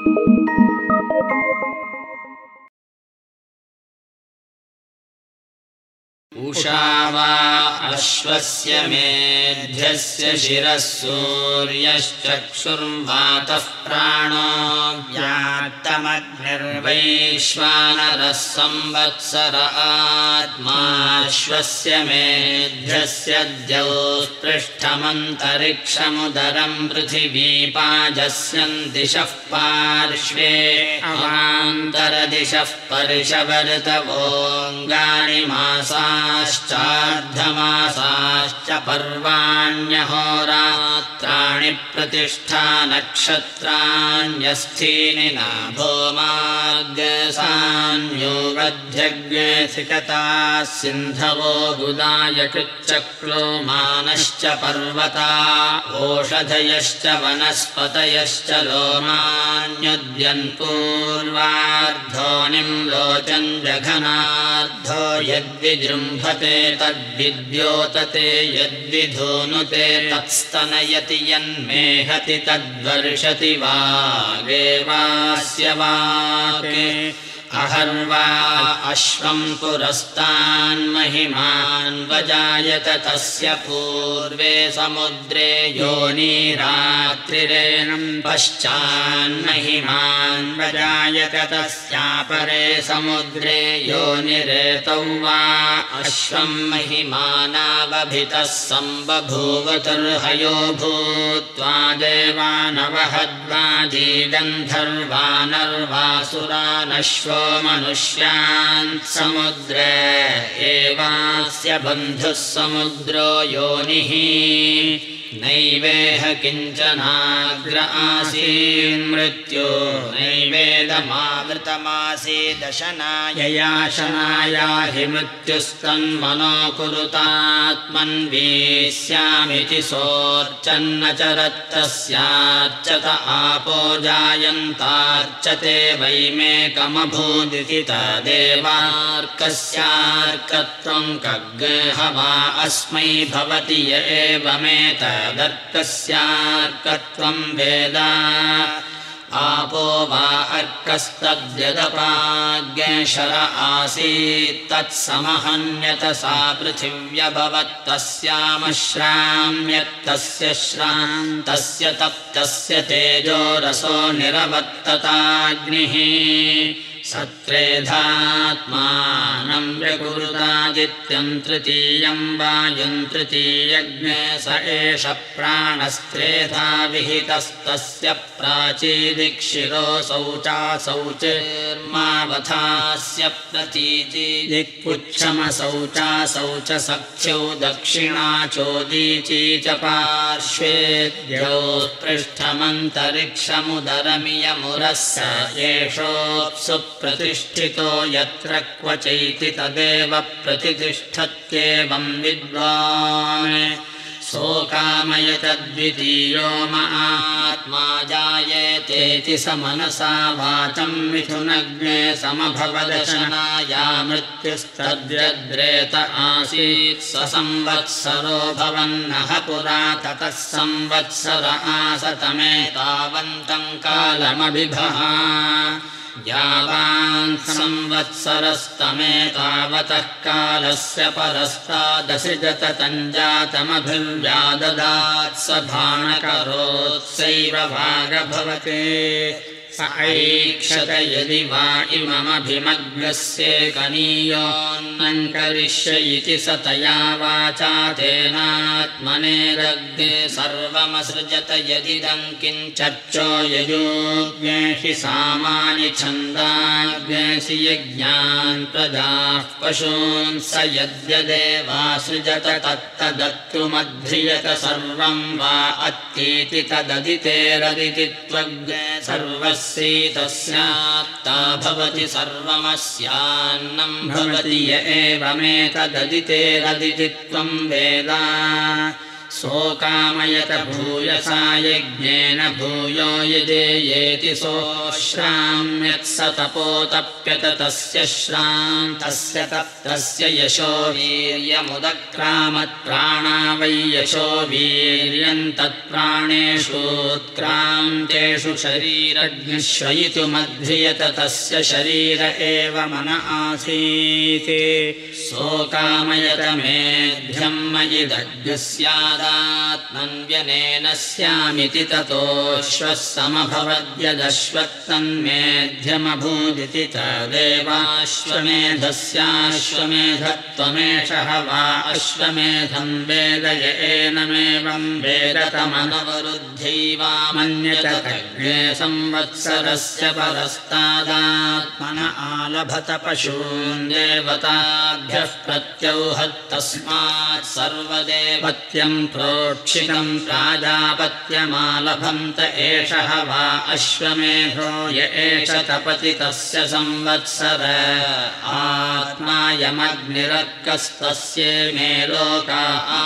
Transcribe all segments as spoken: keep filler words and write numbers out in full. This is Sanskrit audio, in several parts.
उषावा अश्वस्य मेध्यस्य शिरः सूर्यश्चक्षुर्वातः प्राणो व्यात्तमग्निर्वैश्वानरः संवत्सर आत्माश्वस्य मेध्यस्य द्यौःपृष्ठमन्तरिक्षमुदरं पृथिवी पाजस्यं दिशः पार्श्वे अवान्तरदिशः परिशवर्तवोऽङ्गानि मासाश्चार्धमासाश्च पर्वाण्यहोरात्राणि प्रतिष्ठा नक्षत्राण्यस्थीनि नाभो मार्गसान्योगध्यग्सिकताः सिन्धवो गुदाय कृच्चक्रो मानश्च पर्वता ओषधयश्च वनस्पतयश्च लोमान्युद्यन्पूर्वार्धो निम्लोचन् जघनार्धो यद्विजृम्भते तद्विद्योतते यद्विधूनुते तत्स्तनयति यन्मेहति तद्वर्षति वागेवास्य वाके अहर्वा अश्वं पुरस्तान्महिमान्वजायत तस्य पूर्वे समुद्रे योनिरात्रिरेणं पश्चान्महिमान्वजायत तस्यापरे समुद्रे योनिरेतौ वा अश्वं महिमानावभितः सम्बभूवतुर्हयो भूत्वा देवानवहद्वाजीगन्धर्वानर्वासुरानश्व मनुष्यान् समुद्रे एवास्य बन्धुः समुद्रो योनिः नैवेह किञ्चनाग्र आसीन्मृत्यो नैवेदमावृतमासीदशनाययाशनाया हि मृत्युस्तन्मनो कुरुतात्मन्वीस्यामिति सोऽर्चन्न चरत्तस्यार्चत आपो जायन्तार्चते वैमेकमभूदिति तदेवार्कस्यार्कत्वं कग्गहवा अस्मै भवति य एवमेत दर्कस्यार्कत्वं वेद आपो वा अर्कस्तद्यदपाग्यशर आसीत् तत्समहन्यत सा पृथिव्यभवत्तस्यामश्राम्यत्तस्य श्रान्तस्य तप्तस्य तेजोरसो निरवर्तताग्निः सत्रेधात्मानं व्यकुरुतादित्यं तृतीयं वायुं तृतीयज्ञे स एष प्राणस्त्रेधा विहितस्तस्य प्राचीदिक्षिरोऽसौ चासौ चेर्मावथास्य प्रतीचि दिक्पुच्छमसौ चासौ च सख्यौ दक्षिणा चोदीची च पार्श्वे द्यौः पृष्ठमन्तरिक्षमुदरमियमुरः स एषोऽप्सु प्रतिष्ठितो यत्र क्वचैति तदेव प्रतिष्ठत्येवं विद्वान् सोकामयत द्वितीयो महात्मा जायेतेति स मनसा वाचं मिथुनग्ने समभवदशनाया मृत्युस्तद्यद्रेत आसीत् स संवत्सरो भवन्नः पुरा ततः संवत्सर आसतमेतावन्तं कालमभिभः यावान् संवत्सरस्तमेतावतः कालस्य परस्तादसृजत तञ्जातमभिव्याददात् स भाणकरोत्सैव भागभवते स ऐक्षत यदि वा इममभिमग्नस्येकनीयोऽन्नं करिष्य इति स तया वाचा तेनात्मनेरग्ने सर्वमसृजत यदिदं किञ्चर्चो ययोज्ञेषि सामानि छन्दाज्ञेषि यज्ञान् प्रजाः पशून् स यद्यदेवासृजत तत्तदत्तुमध्रियत सर्वं वा अत्तीति तददितेरदिति त्वग्ने सर्वस्यैतस्यात्ता भवति सर्वमस्यान्नं भवति य एवमेतददितेरदिति त्वं वेद सोकामयत भूयसा यज्ञेन भूयो यदेयेति सोश्राम्यत्स तपोतप्यत तस्य श्राम् तस्य तप्तस्य यशो वीर्यमुदक्रामत् प्राणा वै यशो वीर्यं तत्प्राणेषूत्क्रान्तेषु शरीरज्ञश्रयितुमध्रियत तस्य शरीर एव मन आसीत् सोकामयत मेध्यं मयि दग्स्यादात्मन्व्यनेन स्यामिति ततोऽश्वः समभवद्यदश्वत्तन्मेध्यमभूदिति तदेवाश्वमेधस्याश्वमेधत्वमेषः वा अश्वमेधं वेद य एनमेवं वेद तमनवरुद्ध्यैवा मन्यत तज्ञे संवत्सरस्य परस्तादात्मन आलभत पशून् देवताभ्यः प्रत्यौहत्तस्मात् सर्वदेवत्यं प्रोक्षितं प्राजापत्यमालभन्त एषः वा अश्वमेधो य एष तपति तस्य संवत्सर आत्मायमग्निरर्कस्तस्ये मे लोका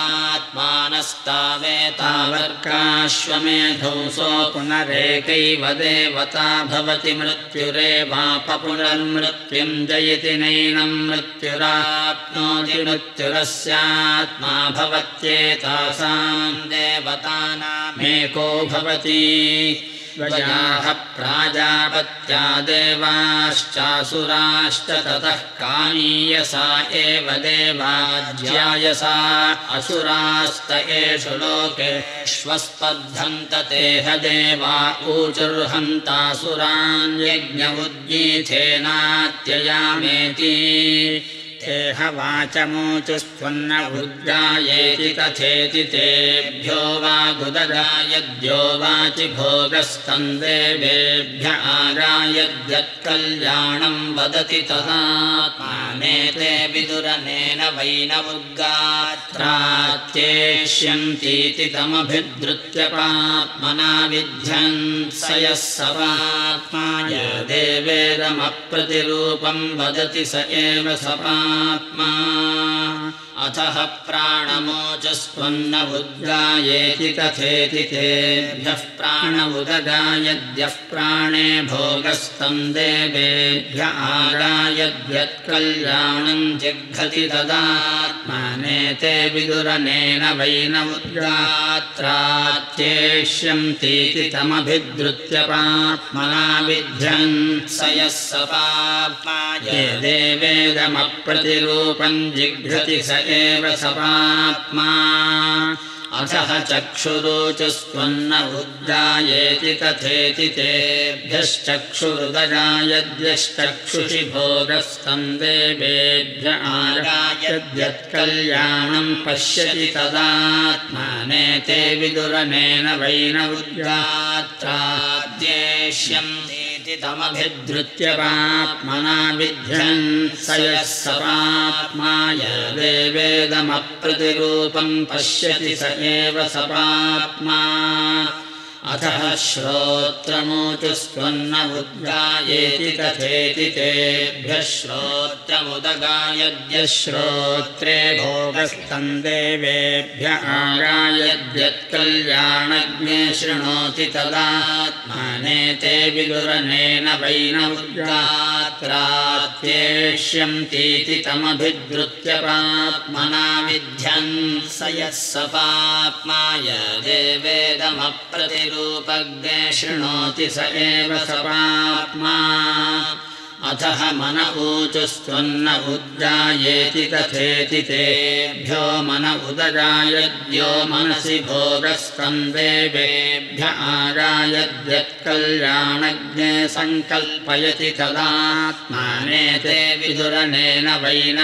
आत्मानस्तावेतावर्काश्वमेधौ सो पुनरेकैव देवता भवति मृत्युरेवाप पुनर्मृत्युं जयति नैनं मृत्युराप्नोति मृत्युरस्यात्मा भवत्येतासां देवतानामेको भवति वजाः प्राजापत्या देवाश्चासुराश्च ततः कानीयसा एव देवाज्यायसा असुरास्त एषु लोकेष्वस्पर्धन्त तेह देवा ऊचुर्हन्तासुरान् यज्ञ उद्गीथेनात्ययामेति तेह वाचमूचुस्त्वन्न उद्गायेति तथेति तेभ्यो वा गुदगायद्यो वाचि भोगस्तं देवेभ्य आगायद्यत्कल्याणं वदति तदात्मानेते विदुरनेन वैनवुग्गात्रात्येष्यन्तीति तमभिद्रुत्य पाप्मना विध्यन् स यः स पाप्माय देवेदमप्रतिरूपं वदति स एव स आत्मा अथः प्राणमोचस्त्वन्न उद्गायेति तथेति तेभ्यः प्राण उदगायद्यः प्राणे भोगस्तं देवेभ्य आगायद्यत्कल्याणं जिघ्रति तदात्मानेते विदुरनेन वैन उद्गात्रात्येष्यन्तीति तमभिद्रुत्य पाप्मना विध्यन् स यः स पाप्माय देवेदमप्रतिरूपं जिघ्रति स एव स पाप्मा अथः चक्षुरुचस्त्वन्न उद्गायेति तथेति तेभ्यश्चक्षुरुदगायद्यश्चक्षुषि भोगस्तं देवेभ्य आगायद्यत्कल्याणं पश्यति तदात्मानेते विदुरनेन वैन उद्गात्राद्येष्यन्ति तमभिद्रुत्य पाप्मना विध्यन् स यः स पाप्माय देवेदमप्रतिरूपं पश्यति स एव स पाप्मा अतः श्रोत्रमूचुस्त्वन्न उद्गायेति तथेति तेभ्यः श्रोत्रमुदगायद्यः श्रोत्रे भोगस्तं देवेभ्य आगायद्यत्कल्याणज्ञे शृणोति तदात्मानेते विदुरनेन वैन उद्गात्रात्येष्यन्तीति तमभिद्रुत्य पाप्मना विध्यन् स यः स पाप्माय देवेदमप्रति रूपज्ञे शृणोति स एव स पाप्मा अथः मन ऊचुस्त्वन्न उद्गायेति तथेति तेभ्यो मन उदगायद्यो मनसि भोगस्तं देवेभ्य आगायद्यत्कल्याणज्ञे सङ्कल्पयति तदात्मानेते विदुरनेन वैन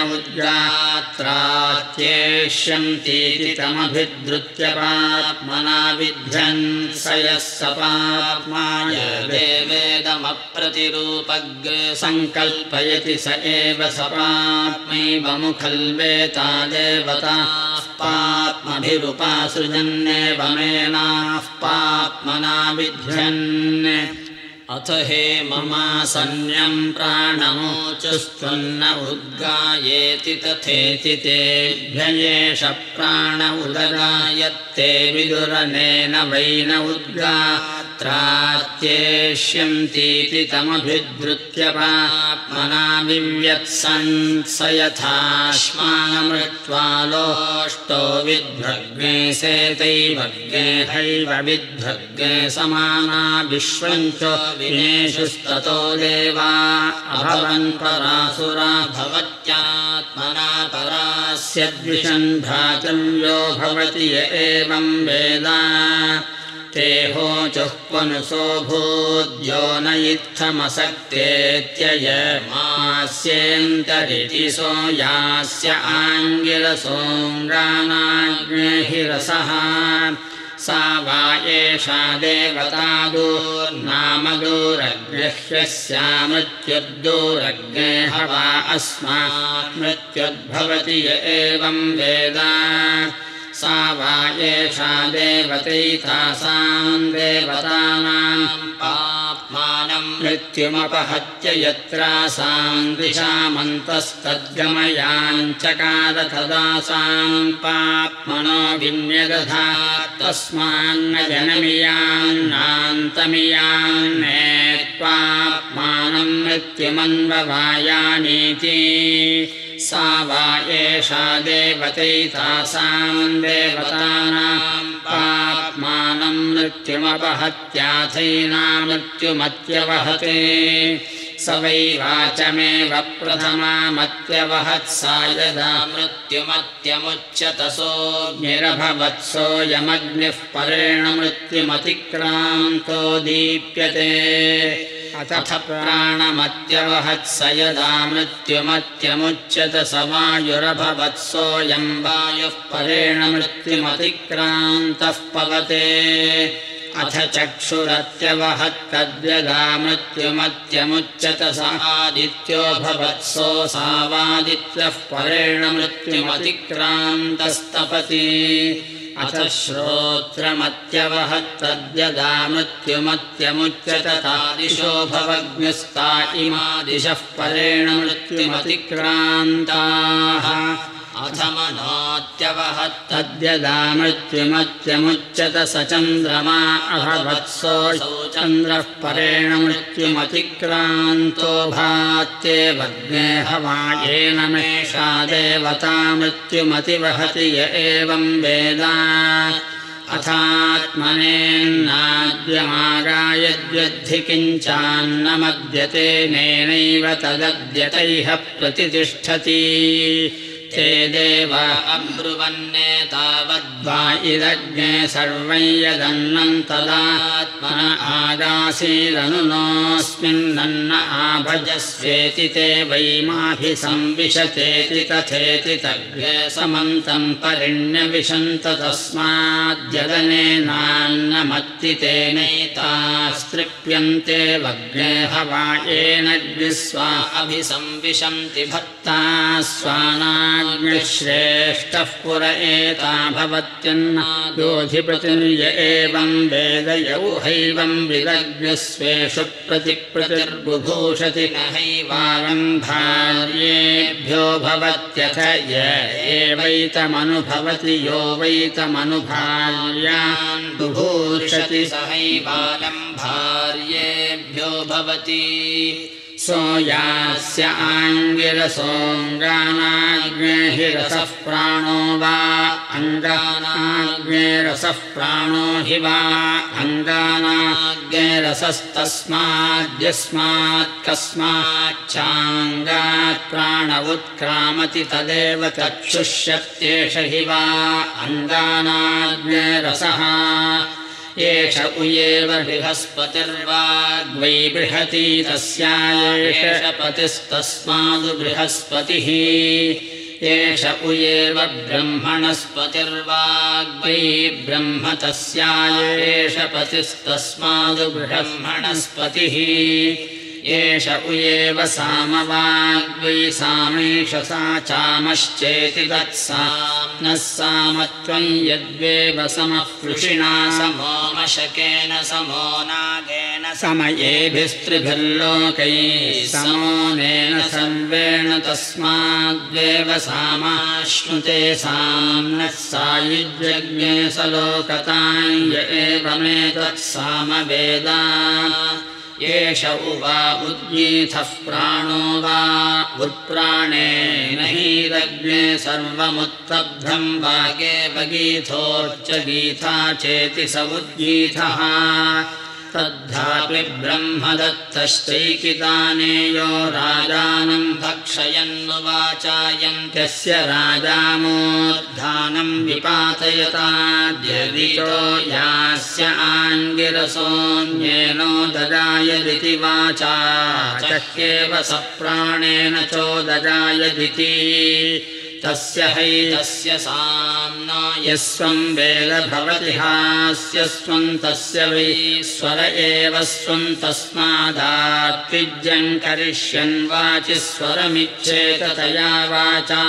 उद्गात्रात्येष्यन्तीति तमभिद्रुत्य पाप्मना विध्यन् स यः स पाप्माय देवेदमप्रतिरूपज्ञे संकल्पयति स एव स पाप्मैव मुखल्वेता देवताः पाप्मभिरुपासृजन्नेवमेनाः पाप्मना विध्यन् अथ हे ममासन्यं प्राणमोचस्त्वन्न उद्गायेति तथेति तेभ्ययेष प्राण उदगायत्ते विदुरनेन वै न उद्गात्रात्येष्यन्तीति तमभिद्रुत्य पाप्मना विव्यत्सन् स यथाश्मानमृत्वा लोष्टो विद्भग्ने सेतैवग्ने हैव विद्भग्ने समाना विश्वञ्च विनेशुस्ततो देवा अभवन् परासुरा भवत्यात्मना परास्यद्विषन् भ्रातव्यो भवति य एवं वेद ते होचुः क्वनुसो भूद्यो न इत्थमसक्तेत्ययमास्येन्तरिति सो यास्य आङ्गिरसोङ्गानाग्नेहिरसः सा वा एषा देवता दूर्नामदूरग्रह्यस्यामृत्युर्दूरग्ने हवा अस्मात् मृत्युर्भवति य एवं वेद सा वा एषा देवतैतासां देवतानां पाप्मानं मृत्युमपहत्य यत्रासां दिशामन्तस्तद्गमयाञ्चकार तदासां पाप्मनो विन्यदधात् तस्मान्न जनमियान्नान्तमियान्नेत्वाप्मानं मृत्युमन्ववायानीति सा वा एषा देवतैतासां देवतानां पाप्मानं मृत्युमपहत्याथैना मृत्युमत्यवहते स वै वाचमेव प्रथमामत्यवहत्सा यदा मृत्युमत्यमुच्यतसोऽग्निरभवत्सोऽयमग्निः परेण मृत्युमतिक्रान्तो दीप्यते अथ प्राणमत्यवहत्स यदा मृत्युमत्यमुच्यत स वायुरभवत्सोऽयं वायुः परेण मृत्युमतिक्रान्तः पवते अथ चक्षुरत्यवहत्तद्यदा मृत्युमत्यमुच्यत स आदित्यो भवत्सोऽसावादित्यः परेण मृत्युमतिक्रान्तस्तपति अथ श्रोत्रमत्यवहत्तद्यदा मृत्युमत्यमुच्यत तादिशो भवग्न्यस्ता इमादिशः परेण मृत्युमतिक्रान्ताः अथ मनोत्यवहत्तद्यदा मृत्युमत्यमुच्यत स चन्द्रमा अभवत्सोऽसौ चन्द्रः परेण मृत्युमतिक्रान्तो भात्येवग्ने हवायेन मेषा देवता मृत्युमतिवहति य एवं वेद अथात्मनेन्नाद्यमागायद्यद्धि किञ्चान्नमद्यते नेनैव तदद्यतैह प्रतितिष्ठति ते देव अब्रुवन्नेतावद्वा इदग्ने सर्वं यदन्नं तदात्मन आगासीदनुनोऽस्मिन्नन्न आभजस्वेति ते वै माभिसंविशतेति तथेति तग्रे समन्तं परिण्यविशन्त तस्माद्यदनेनान्नमत्ति तेनैतास्तृप्यन्ते वग्ने हवायेन द्विस्वा अभिसंविशन्ति भक्ता स्वाना श्रेष्ठः पुर एता भवत्यन्नादोऽधिपतिर्य एवं वेद यौहैवं विदग्निस्वेषु प्रतिप्रतिर्बुभूषति न हैवालं भार्येभ्यो भवत्यथ य एवैतमनुभवति यो वैतमनुभार्यान् बुभूषति स हैवालं भार्येभ्यो भवति सो यास्य आङ्गिरसोऽङ्गानाग्नेहिरसः प्राणो वा अङ्गानाग्नेरसः प्राणो हि वा अङ्गानाग्नेरसस्तस्माद्यस्मात् कस्माच्चाङ्गात् प्राण उत्क्रामति तदेव तच्छुष्यत्येष हि वा अङ्गानाग्नेरसः एष उयेव बृहस्पतिर्वाग्वै बृहती तस्यायेष पतिस्तस्मादु बृहस्पतिः एष उयेव ब्रह्मणस्पतिर्वाग्वै ब्रह्म तस्यायेष पतिस्तस्मादु ब्रह्मणस्पतिः एष उयेव सामवाग्वै सामेष सा चामश्चेति तत्साम्नः सामत्वं यद्वेव समः पृषिणा समो मशकेन समो नागेन समयेभिस्त्रिभिर्लोकैः समोनेन सर्वेण तस्माद्वेव सामाश्नुते साम्नः सायुज्यज्ञे सलोकतां य एवमेतत्सामवेदा एष उवा उद्गीथः प्राणो वा उत्प्राणेन हीरग्ने सर्वमुत्तब्धं वागेव गीथोर्च गीथा चेति स उद्गीथः तद्धापि ब्रह्मदत्तश्चैकितानेयो राजानं भक्षयन्नुवाचायन्त्यस्य राजामूर्धानं विपातयताद्यदितो यास्य आङ्गिरसोऽन्येनो ददायदिति वाचा चह्येव स प्राणेन चोदजायदिति तस्य हैतस्य साम्ना यस्वं वेद भवति हास्य स्वं तस्य वै स्वर एव स्वं तस्मादात्विज्यं करिष्यन् वाचि स्वरमिच्छेत तया वाचा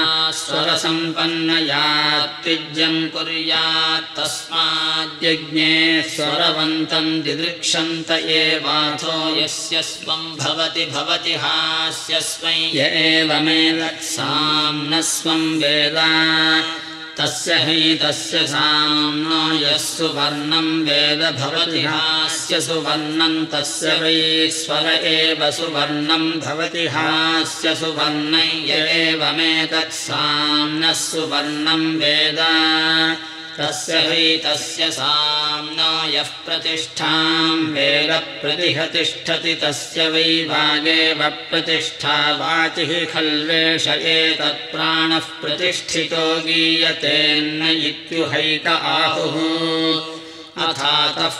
स्वरसम्पन्नयात्विज्यं कुर्यात् तस्माद्यज्ञे स्वरवन्तं दिदृक्षन्त एवाथो यस्य स्वं भवति भवति हास्य स्वं य एवमेतत्साम्नः स्वं वेदा तस्य हैतस्य साम्नो यः सुवर्णं वेद भवति हास्य सुवर्णं तस्य वै स्वर एव सुवर्णं भवति हास्य सुवर्णं य एवमेतत्साम्नः सुवर्णं वेद तस्य हैतस्य साम्नो यः प्रतिष्ठां वेद प्रतिहतिष्ठति तस्य वै वागेव प्रतिष्ठा वाचिः खल्वेष एतत्प्राणः प्रतिष्ठितो गीयतेऽन्न इत्युहैत आहुः अथातः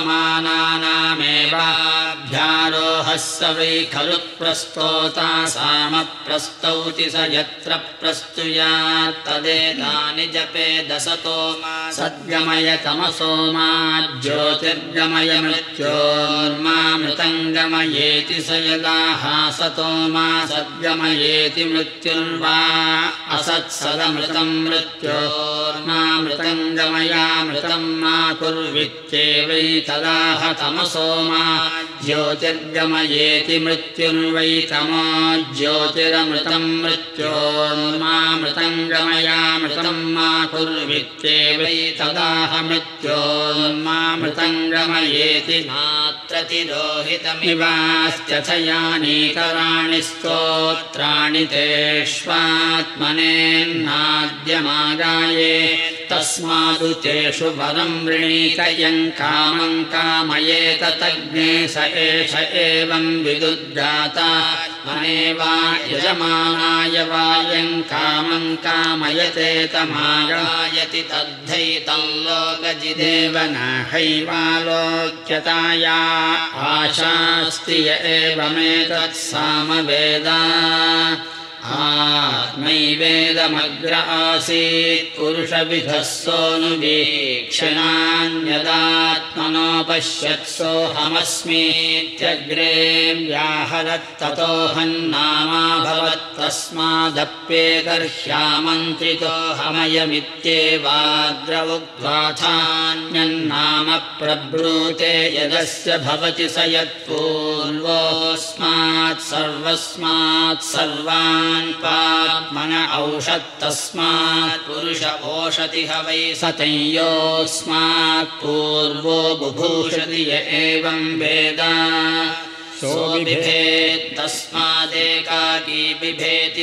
पवमानानामेवाभ्यारोहः स वै खलु प्रस्तोता सामप्रस्तौति स यत्र प्रस्तुयात् तदेतानि जपे दशतो मा सद्गमय तमसो मा ज्योतिर्गमय मृत्योर्मामृतङ्गमयेति स यदा हासतो मा सद्गमयेति मृत्युर्वा असत्सदमृतं मृत्योर्मामृतङ्गमयामृतं मा कुर्वित्येवै तदाह तमसो मा ज्योतिर्गमयेति मृत्युर्वै तमो ज्योतिरमृतं मृत्योर्मामृतङ्गमयामृतं मा कुर्वित्येवै तदाह मृत्योर्मामृतङ्गमयेति नात्र तिरोहितमिवास्त्यथयानीतराणि स्तोत्राणि तेष्वात्मनेन्नाद्यमागाये तस्मादु तेषु वरं वृणीत यं कामं कामयेत तज्ञे स एष एवं विदुद्गाता मनेवा यजमानाय वा यं कामं कामयते तमागायति तद्धैतं लोकजिदेव न हैवालोक्यताया आशास्ति य एवमेतत्सामवेदा आत्मैवेदमग्र आसीत् पुरुषविधः सोऽनुवीक्षणान्यदात्मनो पश्यत्सोऽहमस्मीत्यग्रे व्याहरत्ततोऽहन्नामाभवत्तस्मादप्येकर्ह्यामन्त्रितोऽहमयमित्येवाद्र उक्त्वाथान्यन्नाम प्रब्रूते यदस्य भवति स यत्पूर्वोऽस्मात् सर्वस्मात् सर्वान् पाप्मन औषत्तस्मात् पुरुष ओषतिह वै सतंयोऽस्मात् पूर्वो बुभूषति य एवं वेद सोऽबिभेत् तस्मादेकाकी बिभेति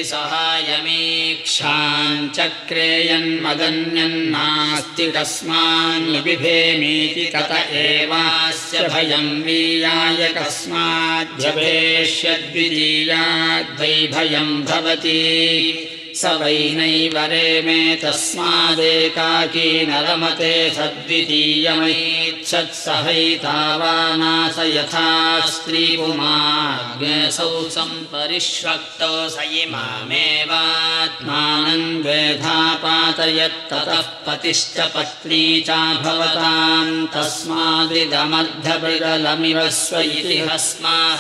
सहायमीक्षाञ्चक्रेयन्मदन्यन्नास्ति कस्मान्निबिभेमीति तत एवास्य भयं वीयाय कस्माद्भवेष्यद्वितीयाद्वै भयं भवति स वै नैवरेमे तस्मादेकाकी न रमते सद्वितीयमैच्छत्सहैतावानास यथा स्त्रीपुमान् ज्ञेसौ सम्परिष्वक्तो स इमामेवात्मानं द्वेधा पातयत्ततः पतिश्च पत्नी च भवतां तस्मादिदमर्धमृगलमिव स्व इति हस्माह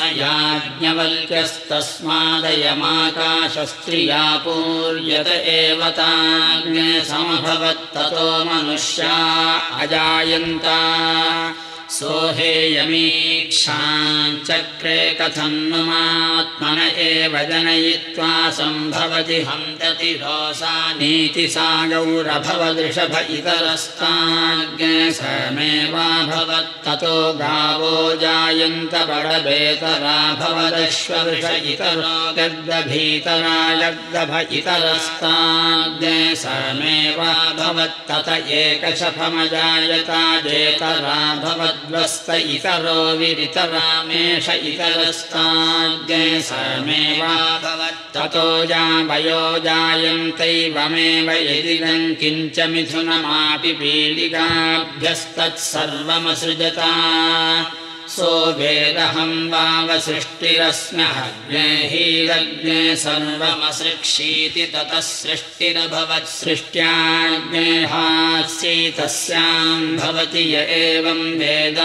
याज्ञवल्क्यस्तस्मादयमाकाशस्त्रिया पूर्यत एव ताज्ञे समभवत्ततो मनुष्या अजायन्त सोहेयमीक्षाञ्चक्रे कथन्नुमात्मन एव जनयित्वा सम्भवति हन्तति रोसानीति सा गौरभवदृषभ इतरस्ताज्ञे समेवाभवत्ततो गावो जायन्त बडबेतरा भवदश्ववृष इतरो गद्दभीतरा यद्दभ इतरस्ताज्ञे समेवाभवत्तत एकशफमजायता जेतरा भवत् द्वस्त इतरो विरितरामेष इतरस्ताज्ञे समेवाभवत्ततो जावयो जायन्तैवमेव यदिदं किञ्च मिथुनमापि पीडिकाभ्यस्तत्सर्वमसृजता सो वेदहं वावसृष्टिरस्म्यहग्ने हीरग्ने सर्वमसृक्षीति ततः सृष्टिरभवत् सृष्ट्याग्ने हास्यै तस्यां भवति य एवं वेद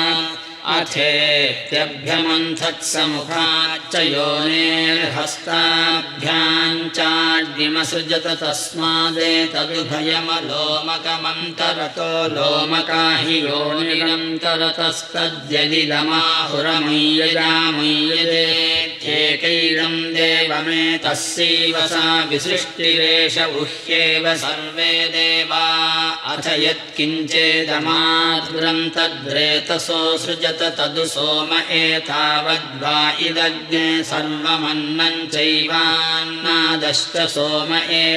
अथेत्यभ्यमन्थत्समुखाच्च योनेर्हस्ताभ्यां चाग्निमसृजत तस्मादेतदुभयमलोमकमन्तरतो लोमका हि योनिरन्तरतस्तद्यदिदमाहुरमुय्यजामुय्यजेत्येकैदं देवमेतस्यैव सा विसृष्टिरेष उह्येव सर्वे देवा अथ यत्किञ्चेदमाद्रं तद्रेतसो सृजत तदु सोम एतावद्वा इदग्ने सर्वमन्नं चैवान्नादश्च सोम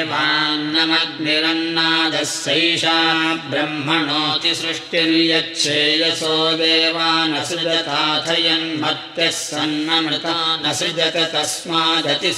एवान्नमग्निरन्नादस्यैषा ब्रह्मणोति सृष्टिर्यच्छेयसो देवानसृजताथ यन्मर्त्यः सन्नमृता न सृजत तस्मादति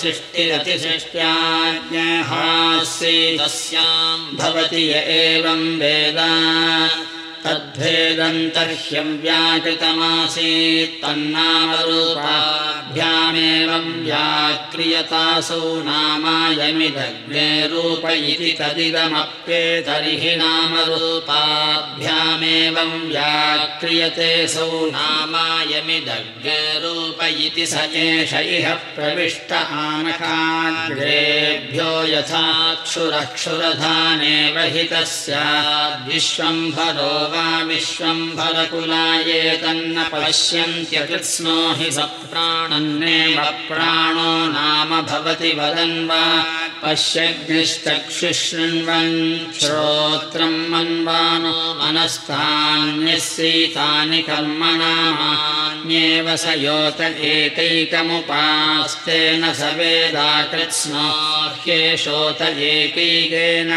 सृष्टिरतिसृष्ट्याज्ञहास्यै तस्यां भवति य एवं वेद तद्भेदन्तर्ह्यं व्याकृतमासीत् तन्नामरूपाभ्यामेवं व्याक्रियतासौ नामायमिदग्ने रूप इति तदिदमप्येतर्हि नामरूपाभ्यामेवं व्याक्रियते सौ नामायमिदग्ने रूप इति स एष इह प्रविष्ट आनकाग्रेभ्यो यथाक्षुरक्षुरधानेव हितस्याद्विश्वम्भरो वा विश्वम्भरकुलायेतन्न पश्यन्त्यकृत्स्नो हि सप्राणन्नेव प्राणो नाम भवति वदन् वा पश्यग्निश्चक्षुशृण्वन् श्रोत्रं मन्वानो मनस्तान्यस्यैतानि कर्मणामान्येव स योत एकैकमुपास्तेन स वेदाकृत्स्नो ह्येषोत एकैकेन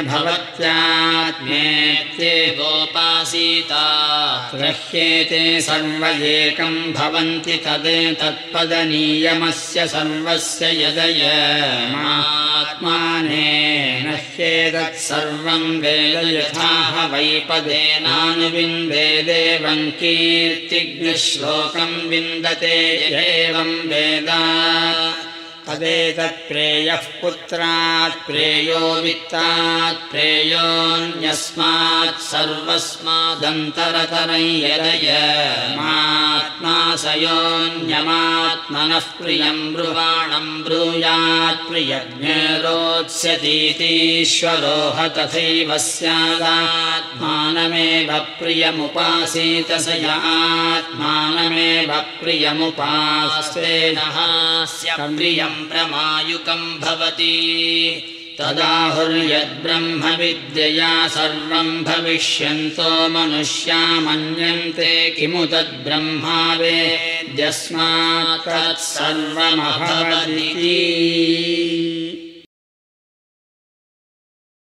भवत्यात्मेत्येवोपासीता ग्रह्येते सर्व एकं भवन्ति तदेतत्पदनीयमस्य सर्वस्य यदयमात्मानेन ह्येतत्सर्वं वेद यथाह वैपदेनानुविन्देदेवं कीर्तिज्ञश्लोकं विन्दते एवं वेद तदेतत् प्रेयः पुत्रात् प्रेयो वित्तात् प्रेयोऽन्यस्मात् सर्वस्मादन्तरतरं यदयमात्मा स योऽन्यमात्मनः प्रियं ब्रुवाणं ब्रूयात् प्रियज्ञरोत्स्यतीतीश्वरोह तथैव स्यादात्मानमेव प्रियमुपासीत स य आत्मानमेव प्रियमुपास्तेनः स्य प्रियं प्रमायुकं भवति तदाहुर्यद्ब्रह्मविद्यया सर्वं भविष्यन्तो मनुष्या मन्यन्ते किमु तद्ब्रह्मा वेद्यस्मात् तत्सर्वमभवदिति।